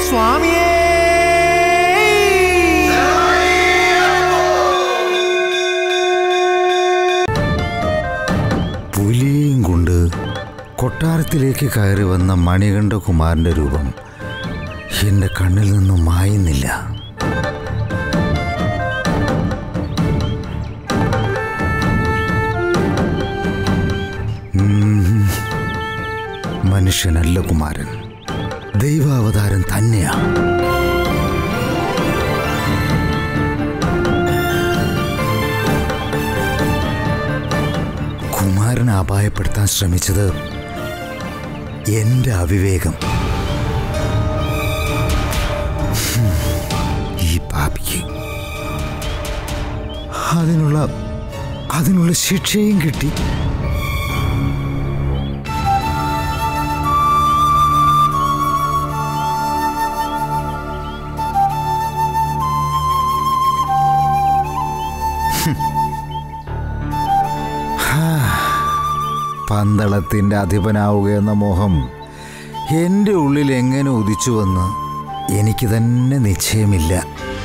സ്വാമിയേ. പുലിയും കൊണ്ട് കൊട്ടാരത്തിലേക്ക് കയറി വന്ന മണികണ്ഠകുമാരൻ്റെ രൂപം എൻ്റെ കണ്ണിൽ നിന്നും മായുന്നില്ല. മനുഷ്യനല്ല കുമാരൻ, ദൈവാവതാരം തന്നെയാ. കുമാരനെ അപായപ്പെടുത്താൻ ശ്രമിച്ചത് എൻ്റെ അവിവേകം. ഈ പാപിക്ക് അതിനുള്ള ശിക്ഷയും കിട്ടി. പന്തളത്തിൻ്റെ അധിപനാവുകയെന്ന മോഹം എൻ്റെ ഉള്ളിൽ എങ്ങനെ ഉദിച്ചുവെന്ന് എനിക്ക് തന്നെ നിശ്ചയമില്ല.